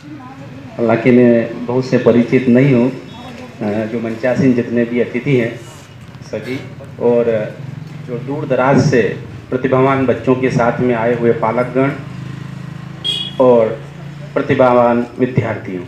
हालांकि मैं बहुत से परिचित नहीं हूँ, जो मंचासीन जितने भी अतिथि हैं सभी, और जो दूर दराज से प्रतिभावान बच्चों के साथ में आए हुए पालकगण और प्रतिभावान विद्यार्थियों,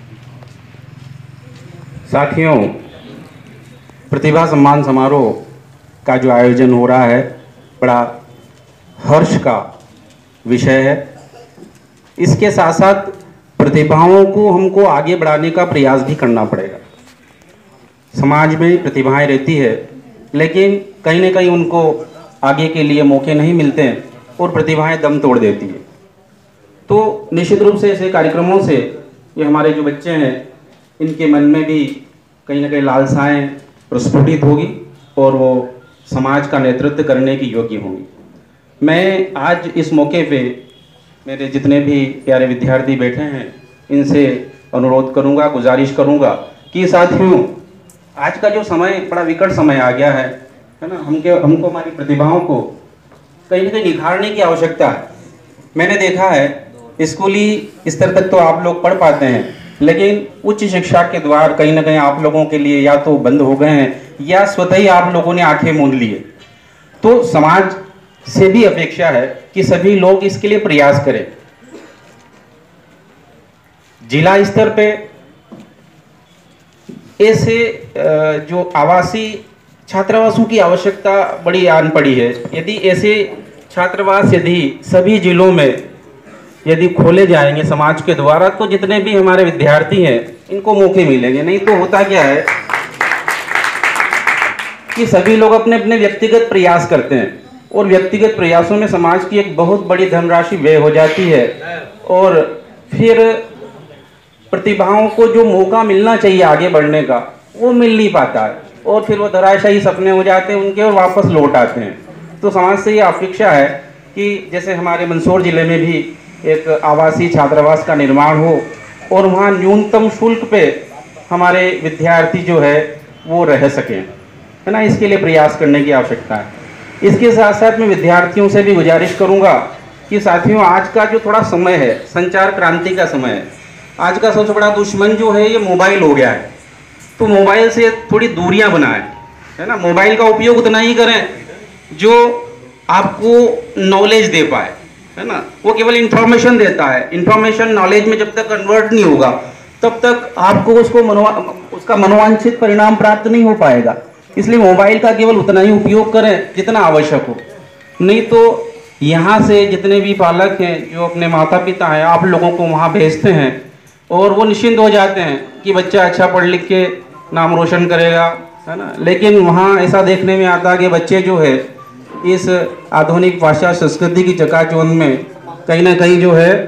साथियों, प्रतिभा सम्मान समारोह का जो आयोजन हो रहा है बड़ा हर्ष का विषय है। इसके साथ साथ प्रतिभाओं को हमको आगे बढ़ाने का प्रयास भी करना पड़ेगा। समाज में प्रतिभाएं रहती है, लेकिन कहीं ना कहीं उनको आगे के लिए मौके नहीं मिलते हैं और प्रतिभाएं दम तोड़ देती है। तो निश्चित रूप से ऐसे कार्यक्रमों से ये हमारे जो बच्चे हैं इनके मन में भी कहीं ना कहीं लालसाएं प्रस्फुटित होगी और वो समाज का नेतृत्व करने की योग्य होंगी। मैं आज इस मौके पे मेरे जितने भी प्यारे विद्यार्थी बैठे हैं इनसे अनुरोध करूंगा, गुजारिश करूंगा कि साथियों, आज का जो समय बड़ा विकट समय आ गया है ना, हमको हमारी प्रतिभाओं को कहीं ना कहीं निखारने की आवश्यकता है। मैंने देखा है स्कूली स्तर तक तो आप लोग पढ़ पाते हैं, लेकिन उच्च शिक्षा के द्वार कहीं ना कहीं आप लोगों के लिए या तो बंद हो गए हैं या स्वतः ही आप लोगों ने आंखें मूंद ली है। तो समाज से भी अपेक्षा है कि सभी लोग इसके लिए प्रयास करें। जिला स्तर पे ऐसे जो आवासीय छात्रावासों की आवश्यकता बड़ी आन पड़ी है। यदि ऐसे छात्रावास यदि सभी जिलों में यदि खोले जाएंगे समाज के द्वारा, तो जितने भी हमारे विद्यार्थी हैं इनको मौके मिलेंगे। नहीं तो होता क्या है कि सभी लोग अपने अपने व्यक्तिगत प्रयास करते हैं और व्यक्तिगत प्रयासों में समाज की एक बहुत बड़ी धनराशि व्यय हो जाती है और फिर प्रतिभाओं को जो मौका मिलना चाहिए आगे बढ़ने का वो मिल नहीं पाता है और फिर वो धराशायी सपने हो जाते हैं उनके और वापस लौट आते हैं। तो समाज से ये अपेक्षा है कि जैसे हमारे मंदसौर जिले में भी एक आवासीय छात्रावास का निर्माण हो और वहाँ न्यूनतम शुल्क पे हमारे विद्यार्थी जो है वो रह सकें, है ना। इसके लिए प्रयास करने की आवश्यकता है। इसके साथ साथ मैं विद्यार्थियों से भी गुजारिश करूंगा कि साथियों, आज का जो थोड़ा समय है संचार क्रांति का समय है। आज का सबसे बड़ा दुश्मन जो है ये मोबाइल हो गया है। तो मोबाइल से थोड़ी दूरियां बनाएं, है ना। मोबाइल का उपयोग उतना ही करें जो आपको नॉलेज दे पाए, है ना। वो केवल इंफॉर्मेशन देता है। इंफॉर्मेशन नॉलेज में जब तक कन्वर्ट नहीं होगा तब तक आपको उसका मनोवांछित परिणाम प्राप्त नहीं हो पाएगा। इसलिए मोबाइल का केवल उतना ही उपयोग करें जितना आवश्यक हो। नहीं तो यहाँ से जितने भी पालक हैं जो अपने माता पिता हैं आप लोगों को वहाँ भेजते हैं और वो निश्चिंत हो जाते हैं कि बच्चा अच्छा पढ़ लिख के नाम रोशन करेगा, है ना। लेकिन वहाँ ऐसा देखने में आता है कि बच्चे जो है इस आधुनिक पाश्चात्य संस्कृति की चकाचौंध में कहीं ना कहीं जो है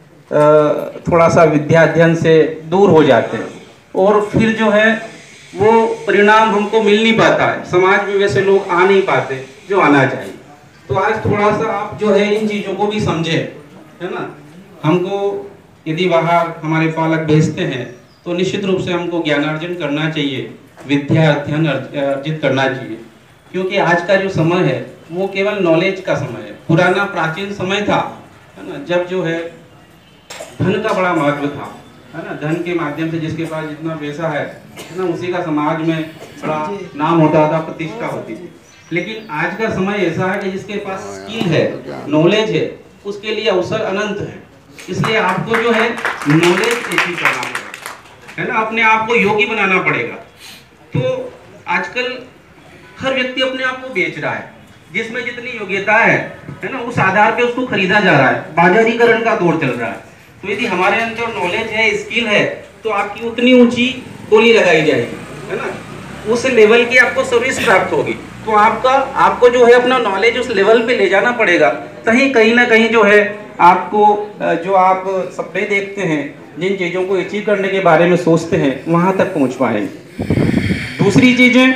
थोड़ा सा विद्या अध्ययन से दूर हो जाते हैं और फिर जो है वो परिणाम हमको मिल नहीं पाता है। समाज में वैसे लोग आ नहीं पाते जो आना चाहिए। तो आज थोड़ा सा आप जो है इन चीज़ों को भी समझें, है ना। हमको यदि बाहर हमारे पालक भेजते हैं तो निश्चित रूप से हमको ज्ञानार्जन करना चाहिए, विद्या अध्ययन अर्जित करना चाहिए, क्योंकि आज का जो समय है वो केवल नॉलेज का समय है। पुराना प्राचीन समय था, है ना, जब जो है धन का बड़ा महत्व था, है ना। धन के माध्यम से जिसके पास जितना पैसा है ना, उसी का समाज में बड़ा नाम होता था, प्रतिष्ठा होती थी। लेकिन आज का समय ऐसा है कि जिसके पास स्किल है, नॉलेज है, उसके लिए अवसर अनंत है। इसलिए आपको जो है नॉलेज अचीव करना पड़ेगा, है ना। अपने आप को योगी बनाना पड़ेगा। तो आजकल हर व्यक्ति अपने आप को बेच रहा है। जिसमें जितनी योग्यता है ना, उस आधार पे उसको खरीदा जा रहा है। बाजारीकरण का दौर चल रहा है। तो यदि हमारे अंदर नॉलेज है, स्किल है, तो आपकी उतनी ऊंची बोली लगाई जाएगी, है ना। उस लेवल की आपको सर्विस प्राप्त होगी। तो आपको जो है अपना नॉलेज उस लेवल पे ले जाना पड़ेगा। कहीं ना कहीं जो है आपको जो आप सपने देखते हैं, जिन चीज़ों को अचीव करने के बारे में सोचते हैं, वहां तक पहुंच पाएंगे। दूसरी चीजें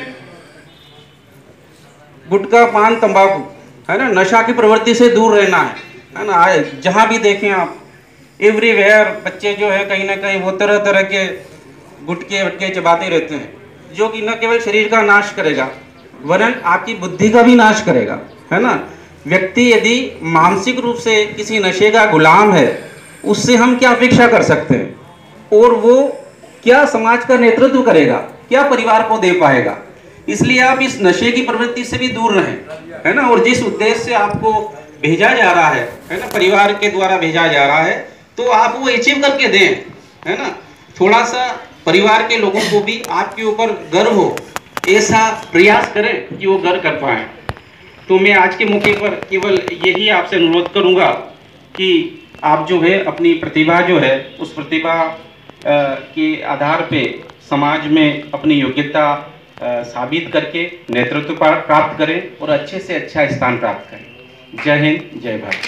गुटखा पान तंबाकू, है ना, नशा की प्रवृत्ति से दूर रहना है ना। जहाँ भी देखें आप, एवरीवेयर बच्चे जो है कहीं ना कहीं वो तरह तरह के गुटके वटके चबाते रहते हैं, जो कि न केवल शरीर का नाश करेगा वरन आपकी बुद्धि का भी नाश करेगा, है ना। व्यक्ति यदि मानसिक रूप से किसी नशे का गुलाम है उससे हम क्या अपेक्षा कर सकते हैं और वो क्या समाज का नेतृत्व करेगा, क्या परिवार को दे पाएगा। इसलिए आप इस नशे की प्रवृत्ति से भी दूर रहें, है ना। और जिस उद्देश्य से आपको भेजा जा रहा है ना, परिवार के द्वारा भेजा जा रहा है, तो आप वो अचीव करके दें, है ना। थोड़ा सा परिवार के लोगों को भी आपके ऊपर गर्व हो, ऐसा प्रयास करें कि वो गर्व कर पाएं। तो मैं आज के मौके पर केवल यही आपसे अनुरोध करूंगा कि आप जो है अपनी प्रतिभा जो है उस प्रतिभा के आधार पे समाज में अपनी योग्यता साबित करके नेतृत्व प्राप्त करें और अच्छे से अच्छा स्थान प्राप्त करें। जय हिंद, जय भारत।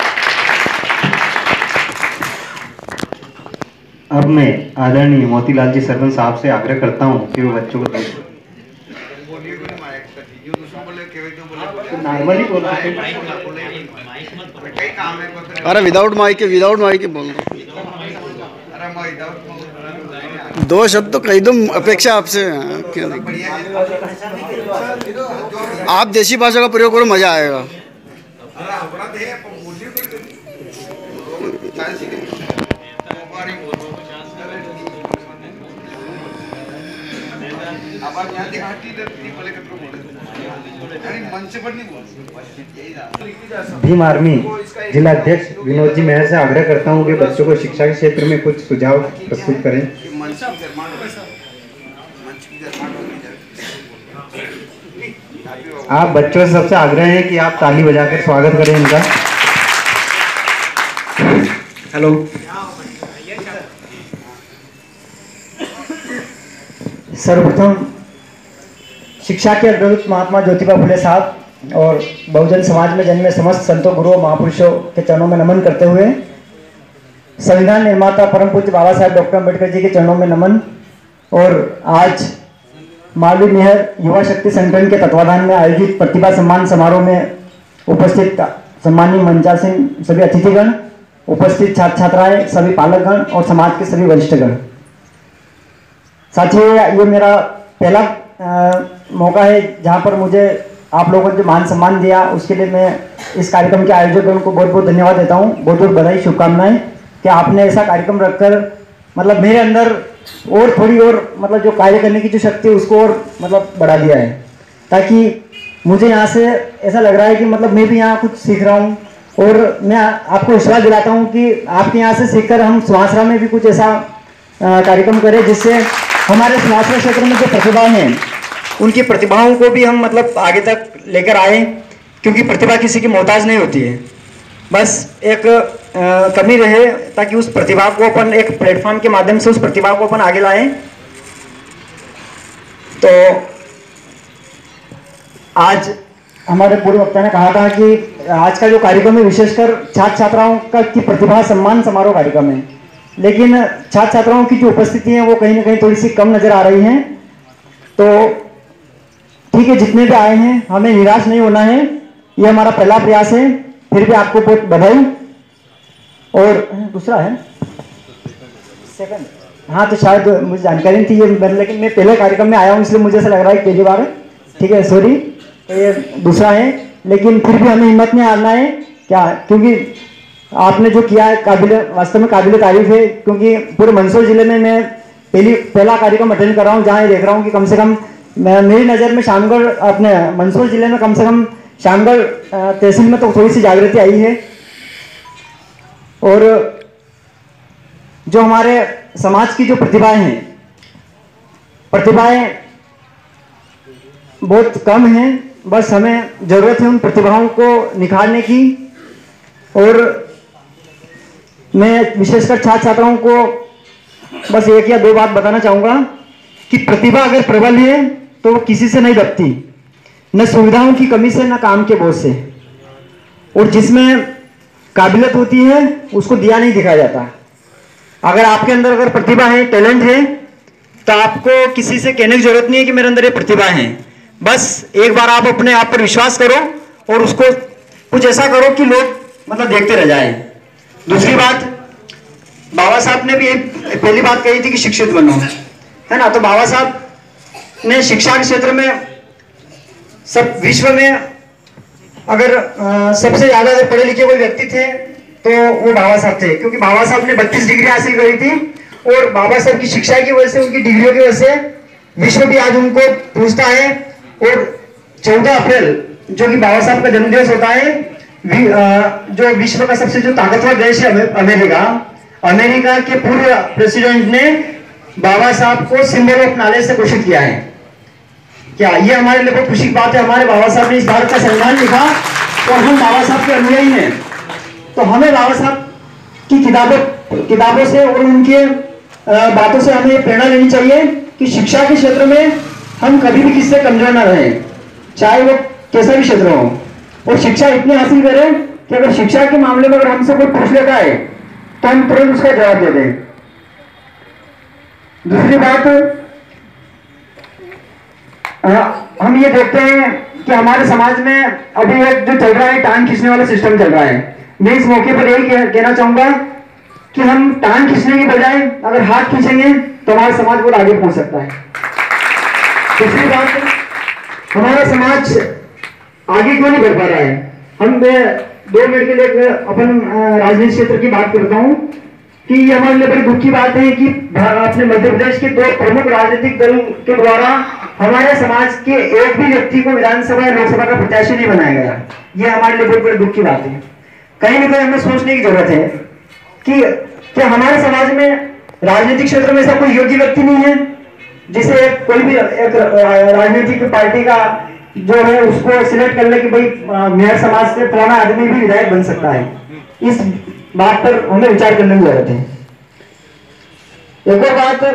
अब मैं आदरणीय मोतीलाल जी सरपंच साहब से आग्रह करता हूं कि वो बच्चों को नॉर्मली बोल रहे हैं। अरे विदाउट माइक के बोल रहा हूं। दो शब्द तो कह दो, अपेक्षा आपसे क्यों नहीं। आप देसी भाषा का प्रयोग करो, मजा आएगा। भीम आर्मी जिला अध्यक्ष विनोद जी मेहर से आग्रह करता हूं कि बच्चों को शिक्षा के क्षेत्र में कुछ सुझाव प्रस्तुत करें। आप बच्चों से सबसे आग्रह है कि आप ताली बजाकर स्वागत करें इनका। हेलो। सर्वप्रथम शिक्षा के अग्रदूत महात्मा ज्योतिबा फुले साहब और बहुजन समाज में जन्मे समस्त संतों, गुरुओं, महापुरुषों के चरणों में नमन करते हुए संविधान निर्माता परम पूज्य बाबा साहेब डॉक्टर अम्बेडकर जी के चरणों में नमन। और आज मालवीय नेहर युवा शक्ति संगठन के तत्वाधान में आयोजित प्रतिभा सम्मान समारोह में उपस्थित सम्मानीय मंचासीन सभी अतिथिगण, उपस्थित छात्र छात्राएं, सभी पालकगण और समाज के सभी वरिष्ठगण। साथियों, ये मेरा पहला मौका है जहां पर मुझे आप लोगों ने जो मान सम्मान दिया, उसके लिए मैं इस कार्यक्रम के आयोजकों को बहुत बहुत धन्यवाद देता हूं। बहुत बहुत बधाई, शुभकामनाएं कि आपने ऐसा कार्यक्रम रखकर मतलब मेरे अंदर और थोड़ी और मतलब जो कार्य करने की जो शक्ति है उसको और मतलब बढ़ा दिया है, ताकि मुझे यहाँ से ऐसा लग रहा है कि मतलब मैं भी यहाँ कुछ सीख रहा हूँ। और मैं आपको विश्वास दिलाता हूँ कि आपके यहाँ से सीखकर हम सुहासरा में भी कुछ ऐसा कार्यक्रम करें जिससे हमारे सुहासरा क्षेत्र में जो प्रतिभा हैं उनकी प्रतिभाओं को भी हम मतलब आगे तक लेकर आए, क्योंकि प्रतिभा किसी की मोहताज नहीं होती है, बस एक कमी रहे ताकि उस प्रतिभा को अपन एक प्लेटफॉर्म के माध्यम से उस प्रतिभा को अपन आगे लाएं। तो आज हमारे पूर्व वक्ता ने कहा था कि आज का जो कार्यक्रम है विशेषकर छात्र छात्राओं का की प्रतिभा सम्मान समारोह कार्यक्रम है, लेकिन छात्र छात्राओं की जो उपस्थिति है वो कहीं ना कहीं थोड़ी सी कम नजर आ रही है। तो ठीक है, जितने भी आए हैं हमें निराश नहीं होना है, ये हमारा पहला प्रयास है। फिर भी आपको बहुत बधाई। और दूसरा है सेकंड, हाँ तो शायद मुझे जानकारी नहीं थी ये, लेकिन मैं पहले कार्यक्रम में आया हूँ इसलिए मुझे ऐसा लग रहा है पहली बार है। ठीक है, सॉरी। तो ये दूसरा है, लेकिन फिर भी हमें हिम्मत नहीं हारना है क्या, क्योंकि आपने जो किया है वास्तव में काबिल तारीफ है। क्योंकि पूरे मंदसौर जिले में मैं पहला कार्यक्रम अटेंड कर रहा हूँ जहाँ ये देख रहा हूँ कि कम से कम मेरी नज़र में शामगढ़ अपने मंदसौर जिले में कम से कम शामगढ़ तहसील में तो थोड़ी सी जागृति आई है। और जो हमारे समाज की जो प्रतिभाएं बहुत कम हैं, बस हमें ज़रूरत है उन प्रतिभाओं को निखारने की। और मैं विशेषकर छात्र छात्राओं को बस एक या दो बात बताना चाहूँगा कि प्रतिभा अगर प्रबल है तो वो किसी से नहीं दबती, न सुविधाओं की कमी से न काम के बोझ से। और जिसमें काबिलियत होती है उसको दिया नहीं दिखाया जाता। अगर आपके अंदर अगर प्रतिभा है, टैलेंट है, तो आपको किसी से कहने की जरूरत नहीं है कि मेरे अंदर ये प्रतिभा है। बस एक बार आप अपने आप पर विश्वास करो और उसको कुछ ऐसा करो कि लोग मतलब देखते रह जाएं। दूसरी बात, बाबा साहब ने भी पहली बात कही थी कि शिक्षित बनो, है ना। तो बाबा साहब ने शिक्षा के क्षेत्र में सब विश्व में अगर सबसे ज्यादा पढ़े लिखे कोई व्यक्ति थे तो वो बाबा साहब थे, क्योंकि बाबा साहब ने 32 डिग्री हासिल करी थी और बाबा साहब की शिक्षा की वजह से, उनकी डिग्रियों की वजह से विश्व भी आज उनको पूछता है। और 14 अप्रैल जो कि बाबा साहब का जन्मदिवस होता है, जो विश्व का सबसे जो ताकतवर देश है अमेरिका के पूर्व प्रेसिडेंट ने बाबा साहब को सिंबल ऑफ नॉलेज से घोषित किया है। क्या ये हमारे लिए बहुत खुशी की बात है? हमारे बाबा साहब ने इस भारत का संविधान लिखा और हम बाबा साहब के अनुयायी हैं। तो हमें बाबा साहब की किताबों से और उनके बातों से हमें प्रेरणा लेनी चाहिए कि शिक्षा के क्षेत्र में हम कभी भी किससे कमजोर ना रहें, चाहे वो कैसा भी क्षेत्र हो। और शिक्षा इतनी हासिल करें कि अगर शिक्षा के मामले में अगर हमसे कोई पूछ लेता है तो हम तुरंत उसका जवाब दे दें। दूसरी बात, हम ये देखते हैं कि हमारे समाज में अभी एक जो चल रहा है टांग खींचने वाला सिस्टम चल रहा है। मैं इस मौके पर यही कहना चाहूंगा कि हम टांग खींचने की बजाय अगर हाथ खींचेंगे तो हमारा समाज बहुत आगे पहुंच सकता है। दूसरी बात, हमारा समाज आगे क्यों नहीं बढ़ पा रहा है? हम 2 मिनट के लिए अपन राजनीतिक क्षेत्र की बात करता हूं कि ये हमारे लिए बड़ी दुख की बात है कि अपने मध्य प्रदेश के 2 प्रमुख राजनीतिक दल के द्वारा हमारे समाज के एक भी व्यक्ति को विधानसभा या लोकसभा का प्रत्याशी नहीं बनाया गया। ये हमारे लिए बहुत बड़ी दुख की बात है। कहीं ना कहीं हमें सोचने की जरूरत है कि क्या हमारे समाज में राजनीतिक क्षेत्र में ऐसा कोई योग्य व्यक्ति नहीं है जिसे कोई भी एक राजनीतिक पार्टी का जो है उसको सिलेक्ट कर ले कि भाई मेयर समाज से पुराना आदमी भी विधायक बन सकता है। इस बात पर हमें विचार करने की जरूरत है। एक और बात,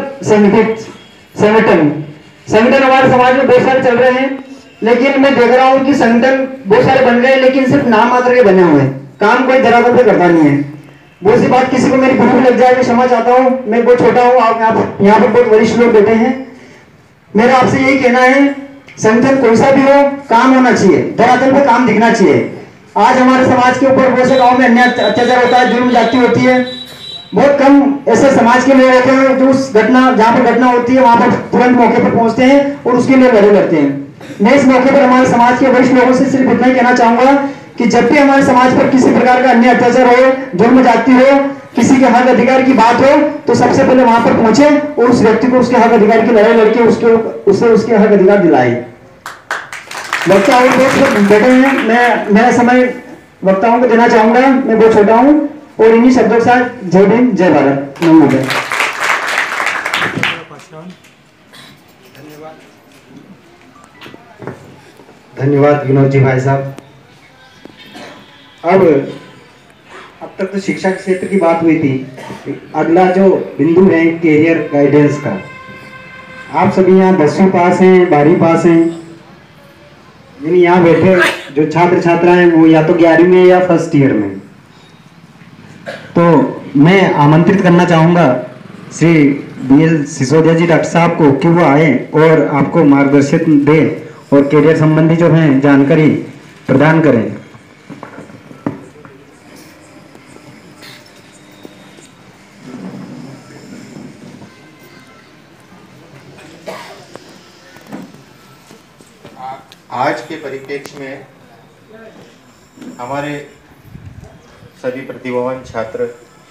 संगठन हमारे समाज में बहुत सारे चल रहे हैं, लेकिन मैं देख रहा हूं कि संगठन बहुत सारे बन गए लेकिन सिर्फ नाम मात्र के बने हुए हैं, काम कोई धरातल पे करता नहीं है। बहुत सी बात किसी को मेरी भूल लग जाए, मैं क्षमा चाहता हूं, मैं बहुत छोटा हूं, आप यहाँ पर बहुत वरिष्ठ लोग बैठे हैं। मेरा आपसे यही कहना है, संगठन कोई सा भी हो, काम होना चाहिए, धरातल पे काम दिखना चाहिए। आज हमारे समाज के ऊपर बहुत से गांव में अन्याय अत्याचार होता है, जुर्म जाति होती है। बहुत कम ऐसे समाज के लोग होते हैं जो उस घटना, जहां पर घटना होती है वहां पर तुरंत मौके पर पहुंचते हैं और उसके लिए लड़े लड़ते हैं। मैं इस मौके पर हमारे समाज के वरिष्ठ लोगों से सिर्फ इतना ही कहना चाहूंगा कि जब भी हमारे समाज पर किसी प्रकार का अन्याय अत्याचार हो, जुर्म जाति हो, किसी के हक अधिकार की बात हो, तो सबसे पहले वहां पर पहुंचे और उस व्यक्ति को उसके हक अधिकार की लड़ाई लड़के उसके हक अधिकार दिलाए। वक्ता और बहुत बैठे हैं, मेरा समय वक्ताओं को देना चाहूंगा, मैं बहुत छोटा हूं और इन्हीं शब्दों के साथ जय भीम जय भारत, नमोदय। धन्यवाद विनोद जी भाई साहब। अब तक तो शिक्षा के क्षेत्र की बात हुई थी, अगला जो बिंदु है कैरियर गाइडेंस का। आप सभी यहाँ 10वीं पास हैं, 12वीं पास हैं, यानी यहाँ बैठे जो छात्र छात्रा हैं वो या तो 11वीं में या फर्स्ट ईयर में। तो मैं आमंत्रित करना चाहूँगा श्री BL सिसोदिया जी डॉक्टर साहब को कि वो आए और आपको मार्गदर्शन दें और कैरियर संबंधी जो है जानकारी प्रदान करें। आज के परिप्रेक्ष्य में हमारे सभी प्रतिभावान छात्र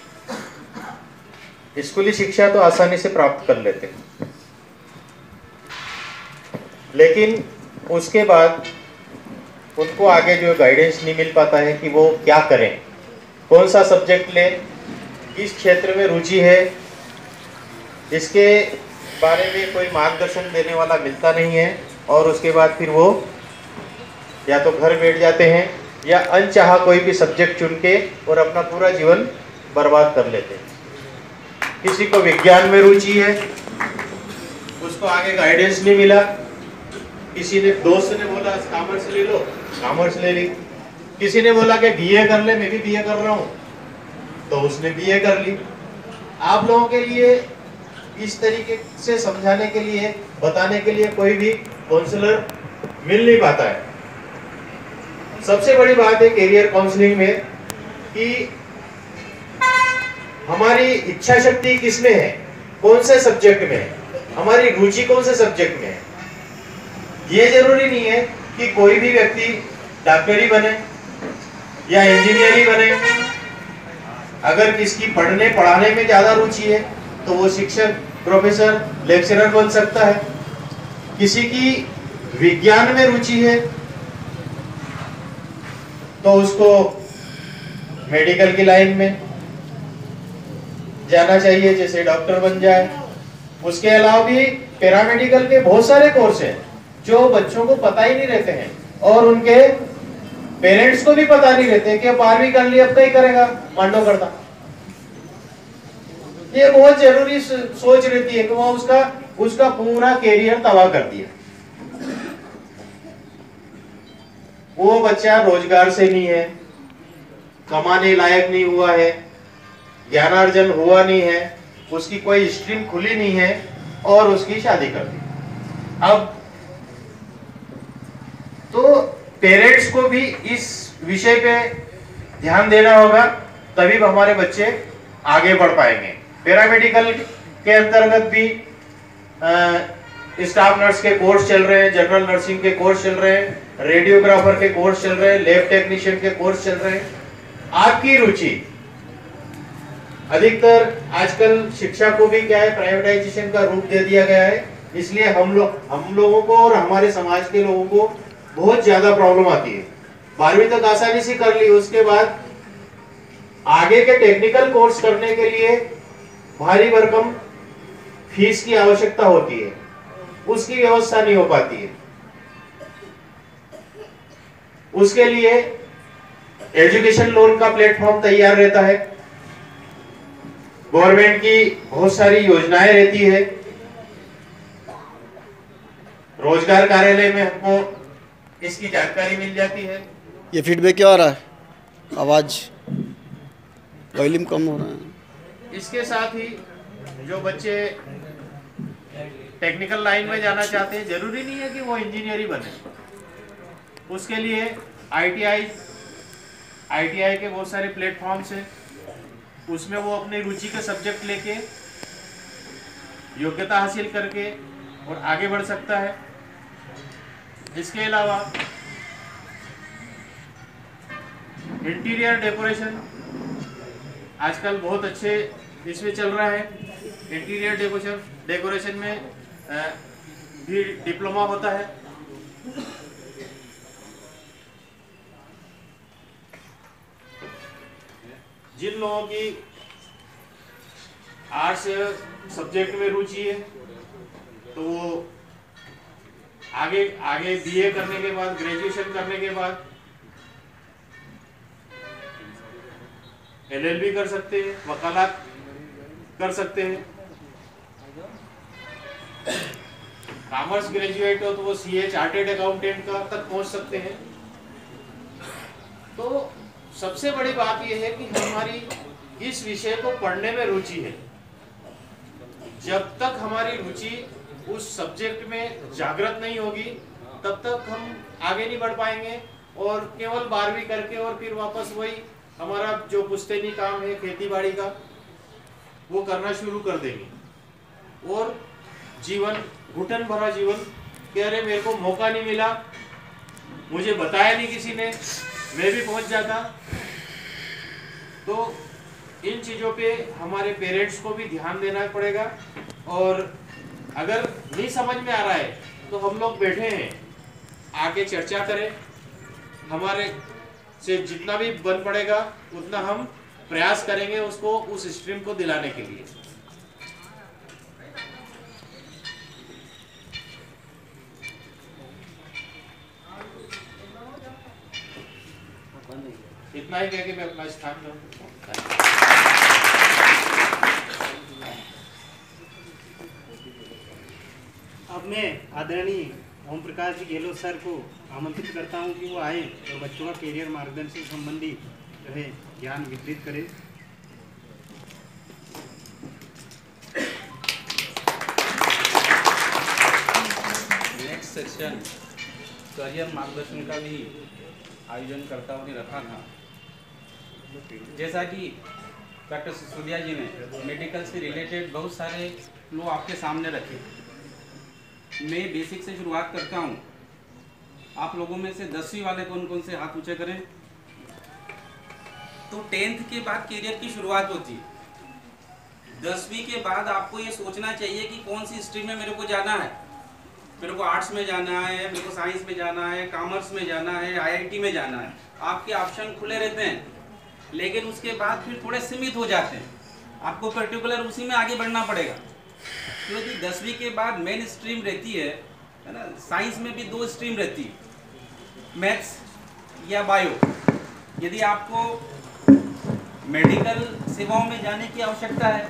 स्कूली शिक्षा तो आसानी से प्राप्त कर लेते हैं, लेकिन उसके बाद उनको आगे जो गाइडेंस नहीं मिल पाता है कि वो क्या करें, कौन सा सब्जेक्ट लें, किस क्षेत्र में रुचि है, इसके बारे में कोई मार्गदर्शन देने वाला मिलता नहीं है। और उसके बाद फिर वो या तो घर बैठ जाते हैं या अनचाहा कोई भी सब्जेक्ट चुन के और अपना पूरा जीवन बर्बाद कर लेते हैं। किसी को विज्ञान में रुचि है, उसको आगे गाइडेंस नहीं मिला, किसी ने दोस्त ने बोला कॉमर्स ले लो, कॉमर्स ले ली, किसी ने बोला कि BA कर ले, मैं भी BA कर रहा हूँ, तो उसने BA कर ली। आप लोगों के लिए इस तरीके से समझाने के लिए, बताने के लिए कोई भी काउंसलर मिल नहीं पाता है। सबसे बड़ी बात है कैरियर काउंसलिंग में कि हमारी इच्छा शक्ति किसमें है, कौन से सब्जेक्ट में है, हमारी रुचि कौन से सब्जेक्ट में है। ये जरूरी नहीं है कि कोई भी व्यक्ति डॉक्टरी बने या इंजीनियरिंग बने अगर किसकी पढ़ने पढ़ाने में ज्यादा रुचि है तो वो शिक्षक, प्रोफेसर, लेक्चरर बन सकता है। किसी की विज्ञान में रुचि है तो उसको मेडिकल की लाइन में जाना चाहिए, जैसे डॉक्टर बन जाए। उसके अलावा भी पैरामेडिकल के बहुत सारे कोर्स हैं जो बच्चों को पता ही नहीं रहते हैं और उनके पेरेंट्स को भी पता नहीं रहते कि 12वीं कर ली अब क्या ही करेगा, मांडो करता। ये बहुत जरूरी सोच रहती है कि वो उसका पूरा कैरियर तबाह कर दिया। वो बच्चा रोजगार से नहीं है, कमाने लायक नहीं हुआ है, ज्ञानार्जन हुआ नहीं है, उसकी कोई स्ट्रीम खुली नहीं है और उसकी शादी कर दी। अब तो पेरेंट्स को भी इस विषय पे ध्यान देना होगा, तभी हमारे बच्चे आगे बढ़ पाएंगे। पैरामेडिकल के अंतर्गत भी स्टाफ नर्स के कोर्स चल रहे हैं, जनरल नर्सिंग के कोर्स चल रहे हैं, रेडियोग्राफर के कोर्स चल रहे हैं, लैब टेक्नीशियन के कोर्स चल रहे हैं। आपकी रुचि, अधिकतर आजकल शिक्षा को भी क्या है, प्राइवेटाइजेशन का रूप दे दिया गया है, इसलिए हम लोगों को और हमारे समाज के लोगों को बहुत ज्यादा प्रॉब्लम आती है। 12वीं तक आसानी से कर ली, उसके बाद आगे के टेक्निकल कोर्स करने के लिए भारी भरकम फीस की आवश्यकता होती है, उसकी व्यवस्था नहीं हो पाती है। उसके लिए एजुकेशन लोन का प्लेटफॉर्म तैयार रहता है, गवर्नमेंट की बहुत सारी योजनाएं रहती है, रोजगार कार्यालय में हमको इसकी जानकारी मिल जाती है। ये फीडबैक क्या आ रहा है? आवाज वॉल्यूम कम हो रहा है। इसके साथ ही जो बच्चे टेक्निकल लाइन में जाना चाहते हैं, जरूरी नहीं है कि वो इंजीनियर ही बने, उसके लिए आईटीआई के बहुत सारे प्लेटफॉर्म्स हैं, उसमें वो अपनी रुचि के सब्जेक्ट लेके योग्यता हासिल करके और आगे बढ़ सकता है। इसके अलावा इंटीरियर डेकोरेशन आजकल बहुत अच्छे इसमें चल रहा है। इंटीरियर डेकोरेशन में भी डिप्लोमा होता है। जिन लोगों की आर्ट्स सब्जेक्ट में रुचि है तो वो आगे बीए करने के बाद, ग्रेजुएशन करने के बाद एलएलबी कर सकते हैं, वकालत कर सकते हैं। कॉमर्स ग्रेजुएट हो तो वो सीए, चार्टेड अकाउंटेंट का तक पहुंच सकते हैं। तो सबसे बड़ी बात यह है कि हमारी इस विषय को पढ़ने में रुचि है। जब तक हमारी रुचि उस सब्जेक्ट में जागृत नहीं होगी तब तक हम आगे नहीं बढ़ पाएंगे और केवल 12वीं करके और फिर वापस वही हमारा जो पुश्तैनी काम है खेती बाड़ी का वो करना शुरू कर देंगे और जीवन घुटन भरा जीवन कि अरे मेरे को मौका नहीं मिला, मुझे बताया नहीं किसी ने, मैं भी पहुंच जाता। तो इन चीज़ों पे हमारे पेरेंट्स को भी ध्यान देना पड़ेगा और अगर नहीं समझ में आ रहा है तो हम लोग बैठे हैं, आके चर्चा करें, हमारे से जितना भी बन पड़ेगा उतना हम प्रयास करेंगे उसको उस स्ट्रीम को दिलाने के लिए। इतना ही कह के मैं अपना स्थान दूं। अब मैं आदरणीय ओम प्रकाश जी गहलोत सर को आमंत्रित करता हूं कि वो आए और बच्चों का कैरियर मार्गदर्शन संबंधी जो है ज्ञान वितरित करें। नेक्स्ट सेक्शन करियर मार्गदर्शन का भी आयोजन करता हुआ रखा था। जैसा कि डॉक्टर सिसोदिया जी ने मेडिकल से रिलेटेड बहुत सारे लो आपके सामने रखे, मैं बेसिक से शुरुआत करता हूँ। आप लोगों में से 10वीं वाले कौन कौन से हाथ ऊंचे करें। तो 10th के बाद करियर की शुरुआत होती है। 10वीं के बाद आपको ये सोचना चाहिए कि कौन सी स्ट्रीम में मेरे को जाना है। मेरे को आर्ट्स में जाना है, मेरे को साइंस में जाना है, कॉमर्स में जाना है, IIT में जाना है। आपके ऑप्शन खुले रहते हैं, लेकिन उसके बाद फिर थोड़े सीमित हो जाते हैं। आपको पर्टिकुलर उसी में आगे बढ़ना पड़ेगा, क्योंकि 10वीं के बाद मेन स्ट्रीम रहती है ना। साइंस में भी 2 स्ट्रीम रहती है, मैथ्स या बायो। यदि आपको मेडिकल सेवाओं में जाने की आवश्यकता है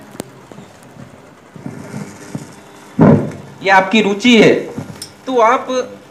या आपकी रुचि है, तो आप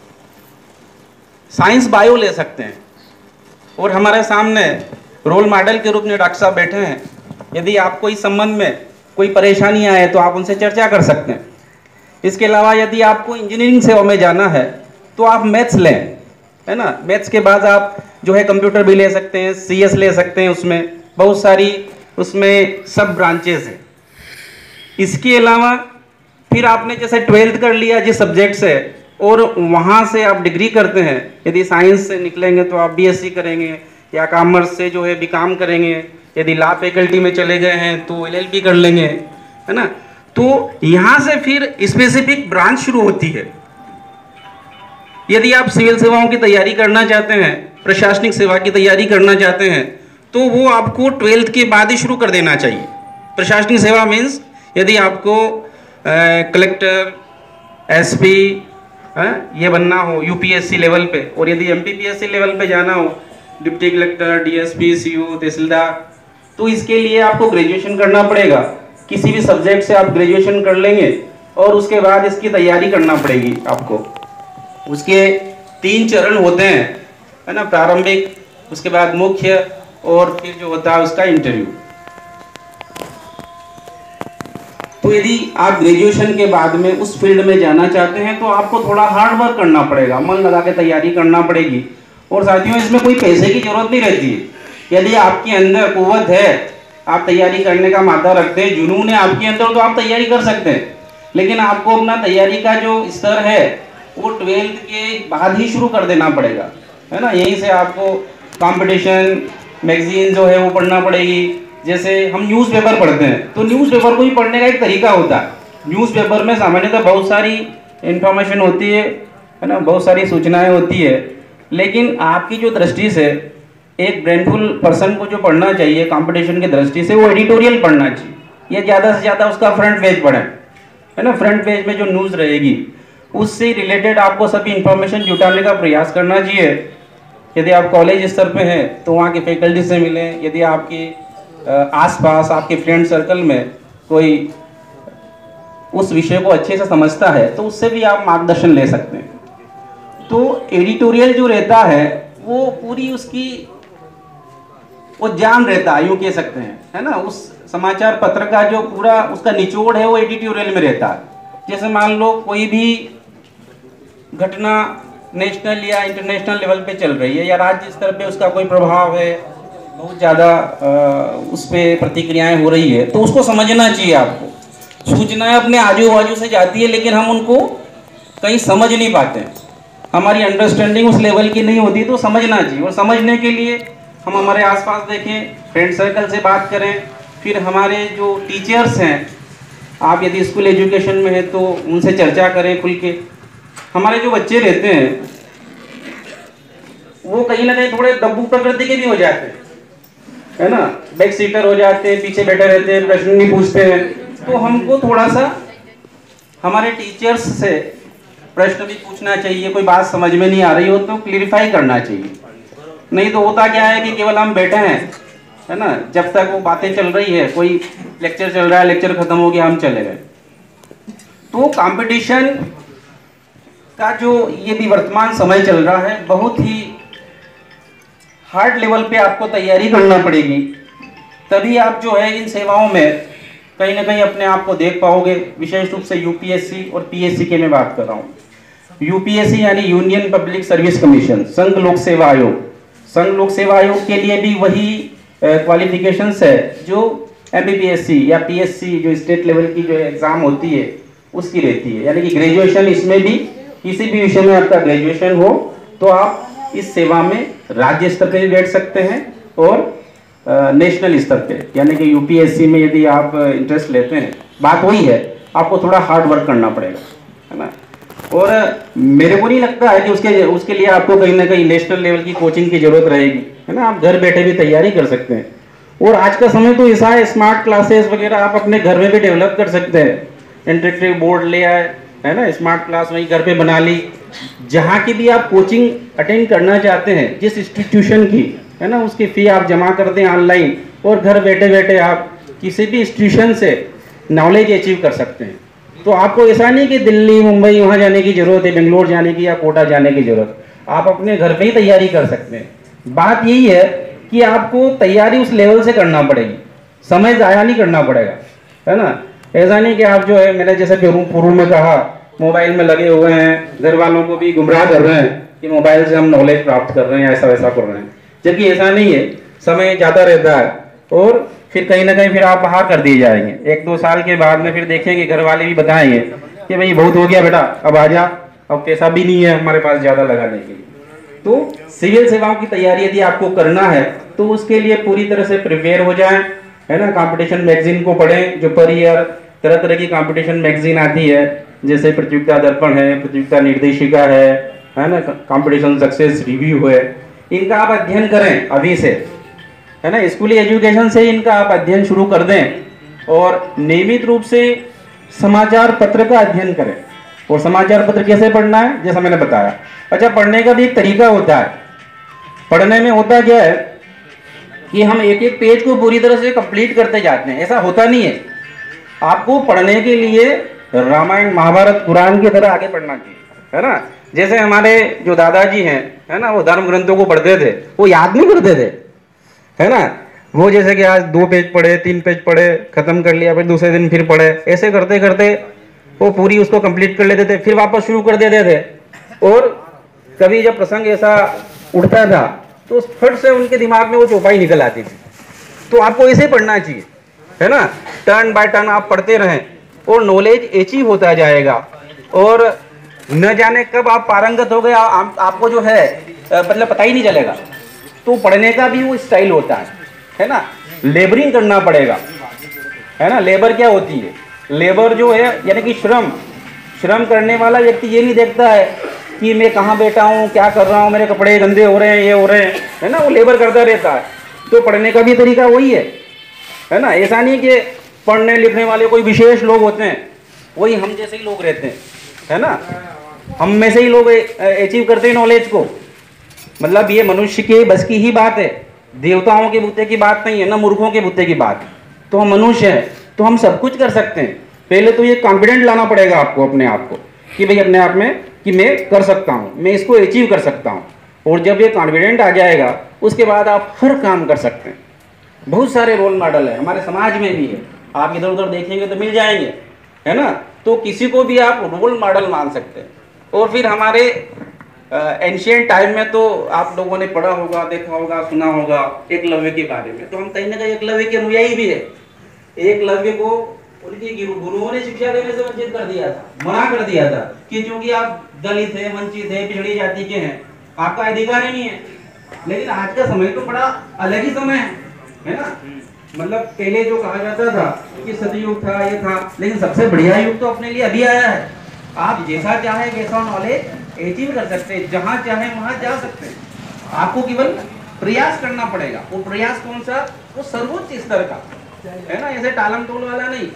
साइंस बायो ले सकते हैं। और हमारे सामने रोल मॉडल के रूप में डॉक्टर साहब बैठे हैं। यदि आपको इस संबंध में कोई परेशानी आए तो आप उनसे चर्चा कर सकते हैं। इसके अलावा यदि आपको इंजीनियरिंग सेवा में जाना है तो आप मैथ्स लें, है ना। मैथ्स के बाद आप जो है कंप्यूटर भी ले सकते हैं, CS ले सकते हैं। उसमें बहुत सारी उसमें सब ब्रांचेस हैं। इसके अलावा फिर आपने जैसे 12th कर लिया जिस सब्जेक्ट से, और वहाँ से आप डिग्री करते हैं। यदि साइंस से निकलेंगे तो आप BSc करेंगे, या कॉमर्स से जो है BCom करेंगे। यदि लॉ फैकल्टी में चले गए हैं तो LLB कर लेंगे, है ना। तो यहाँ से फिर स्पेसिफिक ब्रांच शुरू होती है। यदि आप सिविल सेवाओं की तैयारी करना चाहते हैं, प्रशासनिक सेवा की तैयारी करना चाहते हैं, तो वो आपको 12th के बाद ही शुरू कर देना चाहिए। प्रशासनिक सेवा मीन्स यदि आपको कलेक्टर, SP ये बनना हो UPSC लेवल पे, और यदि MPPSC लेवल पे जाना हो, deputy collector, DSP, CO, tehsildar, तो इसके लिए आपको ग्रेजुएशन करना पड़ेगा। किसी भी सब्जेक्ट से आप ग्रेजुएशन कर लेंगे और उसके बाद इसकी तैयारी करना पड़ेगी आपको। उसके 3 चरण होते हैं, है ना। प्रारंभिक, उसके बाद मुख्य, और फिर जो होता है उसका इंटरव्यू। तो यदि आप ग्रेजुएशन के बाद में उस फील्ड में जाना चाहते हैं तो आपको थोड़ा हार्ड वर्क करना पड़ेगा, मन लगा के तैयारी करना पड़ेगी। और साथियों, इसमें कोई पैसे की जरूरत नहीं रहती है। यदि आपके अंदर कुव्वत है, आप तैयारी करने का मादा रखते हैं, जुनून है आपके अंदर, तो आप तैयारी कर सकते हैं। लेकिन आपको अपना तैयारी का जो स्तर है वो 12th के बाद ही शुरू कर देना पड़ेगा, है ना। यहीं से आपको कंपटीशन मैगजीन जो है वो पढ़ना पड़ेगी। जैसे हम न्यूज़पेपर पढ़ते हैं, तो न्यूज़पेपर को भी पढ़ने का एक तरीका होता है। न्यूज़पेपर में सामान्यतः बहुत सारी इंफॉर्मेशन होती है ना, बहुत सारी सूचनाएं होती है। लेकिन आपकी जो दृष्टि से एक ब्रेनफुल पर्सन को जो पढ़ना चाहिए कंपटीशन की दृष्टि से, वो एडिटोरियल पढ़ना चाहिए। या ज़्यादा से ज़्यादा उसका फ्रंट पेज पढ़ें, है ना। फ्रंट पेज में जो न्यूज़ रहेगी उससे रिलेटेड आपको सभी इंफॉर्मेशन जुटाने का प्रयास करना चाहिए। यदि आप कॉलेज स्तर पे हैं तो वहाँ के फैकल्टी से मिलें। यदि आपके आसपास आपके फ्रेंड सर्कल में कोई उस विषय को अच्छे से समझता है तो उससे भी आप मार्गदर्शन ले सकते हैं। तो एडिटोरियल जो रहता है वो पूरी उसकी वो जान रहता है, यूँ कह सकते हैं, है ना। उस समाचार पत्र का जो पूरा उसका निचोड़ है वो एडिटोरियल में रहता है। जैसे मान लो कोई भी घटना नेशनल या इंटरनेशनल लेवल पे चल रही है, या राज्य स्तर पे उसका कोई प्रभाव है, बहुत ज़्यादा उस पर प्रतिक्रियाएं हो रही है, तो उसको समझना चाहिए आपको। सूचनाएं अपने आजू बाजू से जाती है, लेकिन हम उनको कहीं समझ नहीं पाते, हमारी अंडरस्टैंडिंग उस लेवल की नहीं होती। तो समझना चाहिए, और समझने के लिए हम हमारे आसपास देखें, फ्रेंड सर्कल से बात करें। फिर हमारे जो टीचर्स हैं, आप यदि स्कूल एजुकेशन में हैं तो उनसे चर्चा करें खुल के। हमारे जो बच्चे रहते हैं वो कहीं ना कहीं थोड़े दब्बू प्रकृति के भी हो जाते हैं, है ना। बैक सीटर हो जाते हैं, पीछे बैठे रहते हैं, प्रश्न नहीं पूछते हैं। तो हमको थोड़ा सा हमारे टीचर्स से प्रश्न भी पूछना चाहिए। कोई बात समझ में नहीं आ रही हो तो क्लियरिफाई करना चाहिए। नहीं तो होता क्या है कि केवल हम बैठे हैं, है ना, जब तक वो बातें चल रही है, कोई लेक्चर चल रहा है, लेक्चर खत्म हो गया, हम चले गए। तो कंपटीशन का जो ये भी वर्तमान समय चल रहा है, बहुत ही हार्ड लेवल पे आपको तैयारी करना पड़ेगी, तभी आप जो है इन सेवाओं में कहीं ना कहीं अपने आप को देख पाओगे। विशेष रूप से UPSC और PSC की मैं बात कर रहा हूँ। UPSC यानी यूनियन पब्लिक सर्विस कमीशन, संघ लोक सेवा आयोग। संघ लोक सेवा आयोग के लिए भी वही क्वालिफिकेशंस है जो MPPSC या PSC जो स्टेट लेवल की जो एग्ज़ाम होती है उसकी रहती है। यानी कि ग्रेजुएशन, इसमें भी किसी भी विषय में आपका ग्रेजुएशन हो तो आप इस सेवा में राज्य स्तर पर भी बैठ सकते हैं और नेशनल स्तर पे, यानी कि यूपीएससी में यदि आप इंटरेस्ट लेते हैं, बात वही है, आपको थोड़ा हार्ड वर्क करना पड़ेगा, है ना। और मेरे को नहीं लगता है कि उसके लिए आपको कहीं ना कहीं नेशनल लेवल की कोचिंग की जरूरत रहेगी, है ना। आप घर बैठे भी तैयारी कर सकते हैं। और आज का समय तो ऐसा है, स्मार्ट क्लासेस वगैरह आप अपने घर में भी डेवलप कर सकते हैं। इंटरेक्टिव बोर्ड ले आए, है ना, स्मार्ट क्लास वहीं घर पे बना ली। जहाँ की भी आप कोचिंग अटेंड करना चाहते हैं, जिस इंस्टीट्यूशन की, है ना, उसकी फ़ी आप जमा कर दें ऑनलाइन, और घर बैठे बैठे आप किसी भी इंस्टीट्यूशन से नॉलेज अचीव कर सकते हैं। तो आपको ऐसा नहीं कि दिल्ली मुंबई वहाँ जाने की ज़रूरत है, बेंगलोर जाने की या कोटा जाने की ज़रूरत, आप अपने घर पे ही तैयारी कर सकते हैं। बात यही है कि आपको तैयारी उस लेवल से करना पड़ेगी, समय ज़ाया नहीं करना पड़ेगा, है ना। ऐसा नहीं कि आप जो है, मैंने जैसे पूर्व में कहा, मोबाइल में लगे हुए हैं, घर वालों को भी गुमराह कर रहे हैं कि मोबाइल से हम नॉलेज प्राप्त कर रहे हैं, ऐसा वैसा कर रहे हैं, जबकि ऐसा नहीं है। समय ज़्यादा रहता है और फिर कहीं ना कहीं फिर आप बाहर कर दिए जाएंगे। 1-2 साल के बाद में फिर देखेंगे, घर वाले भी बताएंगे कि भाई बहुत हो गया बेटा, अब आ जा, अब पैसा भी नहीं है हमारे पास ज़्यादा लगाने के लिए। तो सिविल सेवाओं की तैयारी यदि आपको करना है तो उसके लिए पूरी तरह से प्रिपेयर हो जाएं, है ना। कंपटीशन मैगजीन को पढ़ें, जो पर ईयर तरह तरह की कंपटीशन मैगजीन आती है, जैसे प्रतियोगिता दर्पण है, प्रतियोगिता निर्देशिका है ना, कंपटीशन सक्सेस रिव्यू है। इनका आप अध्ययन करें अभी से, है ना। स्कूली एजुकेशन से इनका आप अध्ययन शुरू कर दें और नियमित रूप से समाचार पत्र का अध्ययन करें। और समाचार पत्र कैसे पढ़ना है, जैसा मैंने बताया। अच्छा, पढ़ने का भी एक तरीका होता है। पढ़ने में होता क्या है कि हम एक एक पेज को पूरी तरह से कंप्लीट करते जाते हैं, ऐसा होता नहीं है। आपको पढ़ने के लिए रामायण महाभारत कुरान की तरह आगे पढ़ना चाहिए, है ना। जैसे हमारे जो दादाजी हैं, है ना, वो धर्म ग्रंथों को पढ़ते थे, वो याद नहीं करते थे, है ना। वो जैसे कि आज 2 पेज पढ़े, 3 पेज पढ़े, खत्म कर लिया, फिर दूसरे दिन फिर पढ़े, ऐसे करते करते वो पूरी उसको कंप्लीट कर लेते थे, फिर वापस शुरू कर देते थे। और कभी जब प्रसंग ऐसा उठता था तो फट से उनके दिमाग में वो चौपाई निकल आती थी। तो आपको ऐसे पढ़ना चाहिए, है ना। टर्न बाय टर्न आप पढ़ते रहें और नॉलेज अचीव होता जाएगा। और न जाने कब आप पारंगत हो गए, आपको जो है मतलब पता ही नहीं चलेगा। तो पढ़ने का भी वो स्टाइल होता है ना। लेबरिंग करना पड़ेगा, है ना। लेबर क्या होती है? लेबर जो है यानी कि श्रम करने वाला व्यक्ति ये नहीं देखता है कि मैं कहाँ बैठा हूँ, क्या कर रहा हूँ, मेरे कपड़े गंदे हो रहे हैं, ये हो रहे हैं, है ना। वो लेबर करता रहता है। तो पढ़ने का भी तरीका वही है ना। ऐसा नहीं कि पढ़ने लिखने वाले कोई विशेष लोग होते हैं, वही हम जैसे ही लोग रहते हैं, है ना। हम में से ही लोग अचीव करते हैं नॉलेज को। मतलब ये मनुष्य के बस की ही बात है, देवताओं के बुते की बात नहीं है, ना मूर्खों के बुते की बात। तो हम मनुष्य हैं, तो हम सब कुछ कर सकते हैं। पहले तो ये कॉन्फिडेंट लाना पड़ेगा आपको अपने आप को कि भाई अपने आप में कि मैं कर सकता हूँ, मैं इसको अचीव कर सकता हूँ। और जब ये कॉन्फिडेंट आ जाएगा उसके बाद आप हर काम कर सकते हैं। बहुत सारे रोल मॉडल है हमारे समाज में भी है, आप इधर उधर देखेंगे तो मिल जाएंगे, है ना। तो किसी को भी आप रोल मॉडल मान सकते हैं। और फिर हमारे एंशियंट टाइम में तो आप लोगों ने पढ़ा होगा, देखा होगा, सुना होगा एकलव्य के बारे में। तो हम कहीं ना कहीं एकलव्य के अनुयायी भी है। एकलव्य को उनके गुरुओं ने शिक्षा देने से वंचित कर दिया था, मना कर दिया था कि क्योंकि आप दलित है, वंचित है, पिछड़ी जाति के हैं, आपका अधिकार ही नहीं है। लेकिन आज का समय तो बड़ा अलग ही समय है ना। मतलब पहले जो कहा जाता था कि सतयुग था, ये था, लेकिन सबसे बढ़िया युग तो अपने लिए अभी आया है। आप जैसा चाहे वैसा नॉलेज अचीव कर सकते हैं, जहां चाहे वहां जा सकते हैं। आपको केवल प्रयास करना पड़ेगा। वो प्रयास कौन सा? वो सर्वोच्च स्तर का, है ना। ऐसे टालम टोल वाला नहीं,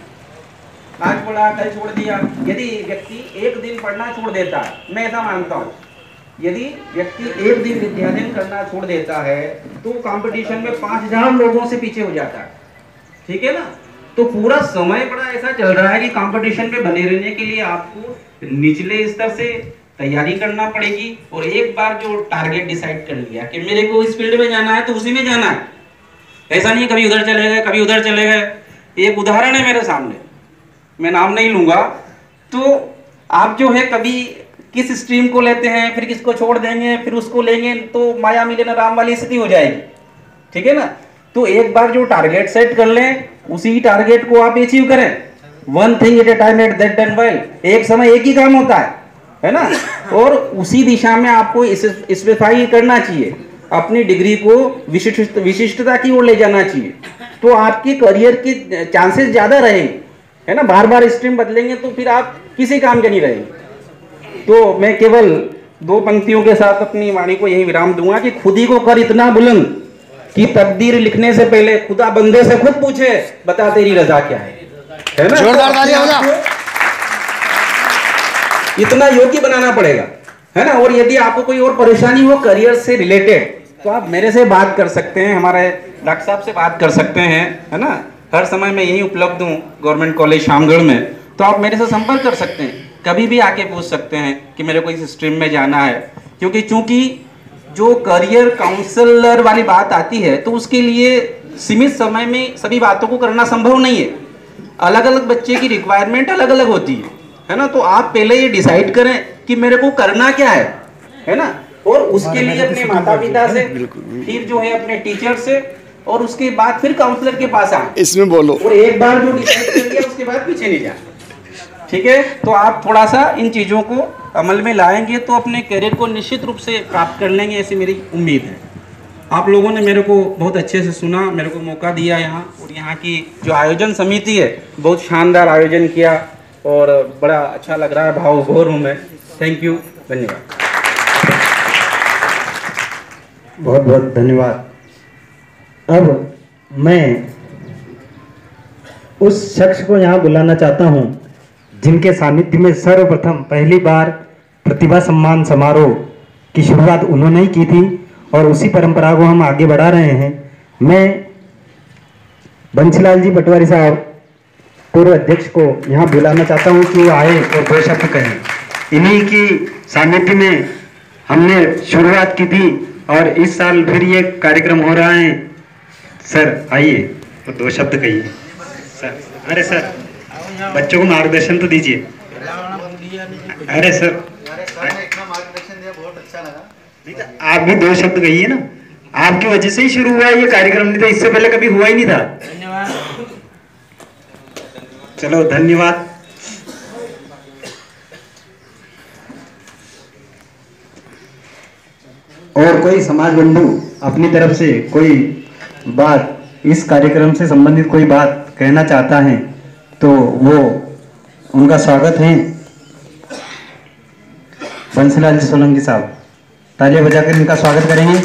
आज पढ़ा कल छोड़ दिया। यदि व्यक्ति एक दिन पढ़ना छोड़ देता है, मैं ऐसा मानता हूँ, यदि व्यक्ति एक दिन विद्याध्ययन करना छोड़ देता है तो कंपटीशन में 5000 लोगों से पीछे हो जाता है, ठीक है ना। तो पूरा समय बड़ा ऐसा चल रहा है कि कंपटीशन में बने रहने के लिए आपको निचले स्तर से तैयारी करना पड़ेगी। और एक बार जो टारगेट डिसाइड कर लिया कि मेरे को इस फील्ड में जाना है तो उसी में जाना है। ऐसा नहीं कभी उधर चले गए, कभी उधर चले गए। एक उदाहरण है मेरे सामने, मैं नाम नहीं लूंगा। तो आप जो है कभी किस स्ट्रीम को लेते हैं, फिर किसको छोड़ देंगे, फिर उसको लेंगे, तो माया मिले न राम वाली स्थिति हो जाएगी, ठीक है ना। तो एक बार जो टारगेट सेट कर लें, उसी टारगेट को आप अचीव करें। One thing at a time at that done well. एक समय एक ही काम होता है ना। और उसी दिशा में आपको स्पेसिफाई करना चाहिए। अपनी डिग्री को विशिष्टता की ओर ले जाना चाहिए, तो आपकी करियर की चांसेस ज़्यादा रहेंगे, है ना। बार बार स्ट्रीम बदलेंगे तो फिर आप किसी काम के नहीं रहेंगे। तो मैं केवल 2 पंक्तियों के साथ अपनी वाणी को यही विराम दूंगा कि खुद ही को कर इतना बुलंद कि तकदीर लिखने से पहले खुदा बंदे से खुद पूछे, बता तेरी रजा क्या है ना। जोरदार ताली हो जाओ। इतना योग्य बनाना पड़ेगा, है ना। और यदि आपको कोई और परेशानी हो करियर से रिलेटेड, तो आप मेरे से बात कर सकते हैं, हमारे डॉक्टर साहब से बात कर सकते हैं, है ना। हर समय मैं यहीं उपलब्ध हूँ गवर्नमेंट कॉलेज शामगढ़ में, तो आप मेरे से संपर्क कर सकते हैं, कभी भी आके पूछ सकते हैं कि मेरे को इस स्ट्रीम में जाना है। क्योंकि चूंकि जो करियर काउंसलर वाली बात आती है तो उसके लिए सीमित समय में सभी बातों को करना संभव नहीं है। अलग अलग बच्चे की रिक्वायरमेंट अलग अलग होती है ना। तो आप पहले ये डिसाइड करें कि मेरे को करना क्या है ना। और उसके लिए अपने माता पिता से, फिर जो है अपने टीचर से, और उसके बाद फिर काउंसलर के पास आए। इसमें बोलो। और एक बार जो डिसाइड कर लिया उसके बाद पीछे नहीं जाना, ठीक है। तो आप थोड़ा सा इन चीज़ों को अमल में लाएंगे तो अपने करियर को निश्चित रूप से प्राप्त कर लेंगे, ऐसी मेरी उम्मीद है। आप लोगों ने मेरे को बहुत अच्छे से सुना, मेरे को मौका दिया यहाँ, और यहाँ की जो आयोजन समिति है बहुत शानदार आयोजन किया और बड़ा अच्छा लग रहा है, भावविभोर हूँ मैं। थैंक यू, धन्यवाद। बहुत बहुत धन्यवाद। अब मैं उस शख्स को यहाँ बुलाना चाहता हूँ जिनके सानिध्य में सर्वप्रथम पहली बार प्रतिभा सम्मान समारोह की शुरुआत उन्होंने ही की थी और उसी परंपरा को हम आगे बढ़ा रहे हैं। मैं बंसीलाल जी पटवारी साहब पूर्व अध्यक्ष को यहाँ बुलाना चाहता हूँ कि वो आए और 2 शब्द कहें। इन्हीं की सानिध्य में हमने शुरुआत की थी और इस साल फिर ये कार्यक्रम हो रहा है। सर आइए और 2 शब्द कहिए। सर, अरे सर बच्चों को मार्गदर्शन तो दीजिए। अरे सर इतना मार्गदर्शन दिया, बहुत अच्छा लगा। नहीं तो आप भी 2 शब्द कहिए ना। आपकी वजह से ही शुरू हुआ ये कार्यक्रम, नहीं तो इससे पहले कभी हुआ ही नहीं था। धन्यवाद। चलो धन्यवाद। और कोई समाज बंधु अपनी तरफ से कोई बात, इस कार्यक्रम से संबंधित कोई बात कहना चाहता है तो वो उनका स्वागत है। बंसीलाल जी सोलंकी साहब तालियां बजाकर इनका स्वागत करेंगे।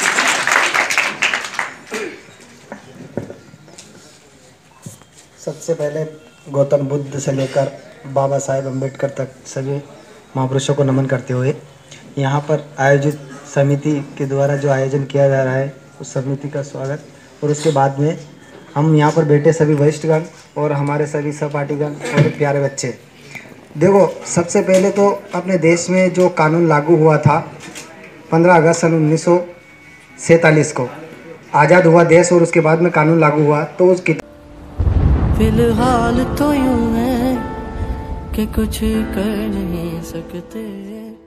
सबसे पहले गौतम बुद्ध से लेकर बाबा साहेब अम्बेडकर तक सभी महापुरुषों को नमन करते हुए यहाँ पर आयोजित समिति के द्वारा जो आयोजन किया जा रहा है उस समिति का स्वागत, और उसके बाद में हम यहाँ पर बैठे सभी वरिष्ठगण और हमारे सभी सहपाठीगण और प्यारे बच्चे। देखो, सबसे पहले तो अपने देश में जो कानून लागू हुआ था 15 अगस्त सन 1947 को आज़ाद हुआ देश, और उसके बाद में कानून लागू हुआ तो उस फिलहाल तो यूं है कि कुछ कर नहीं सकते।